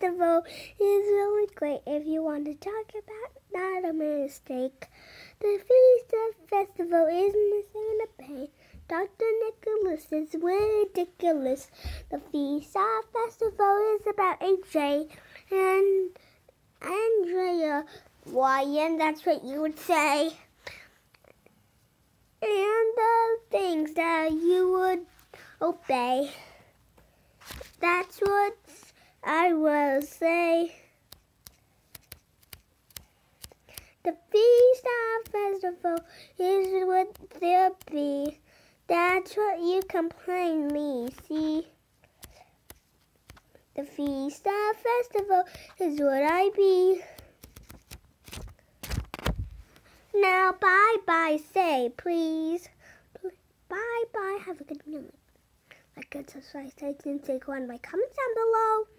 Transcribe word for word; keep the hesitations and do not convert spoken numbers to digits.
Festival is really great if you want to talk about not a mistake. The Feast of Festival is missing a pain. Doctor Nicholas is ridiculous. The Feast of Festival is about A J and Andrea Ryan, that's what you would say. And the things that you would obey. That's what I will say. The Feast of Festival is what there be. That's what you can plainly see. The Feast of Festival is what I be. Now, bye-bye, say, please. Bye-bye, have a good night. Like, good, subscribe, stay tuned, take one, my comments down below.